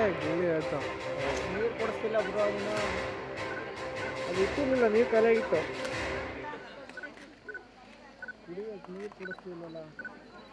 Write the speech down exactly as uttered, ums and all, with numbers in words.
ಗಿಲ್ಲಿ ಹೇಳ್ತಾ ನೀರು ಕೊಡಿಸ್ತಿಲ್ಲ ಬ್ರೋ ಅದನ್ನು. ಅದು ಇಟ್ಟಿರಲಿಲ್ಲ, ನೀರು ಖಾಲಿಯಾಗಿತ್ತು. ಕುಡಿಯೋಕೆ ನೀರು ಕೊಡಿಸ್ತಿಲ್ಲಲ್ಲ.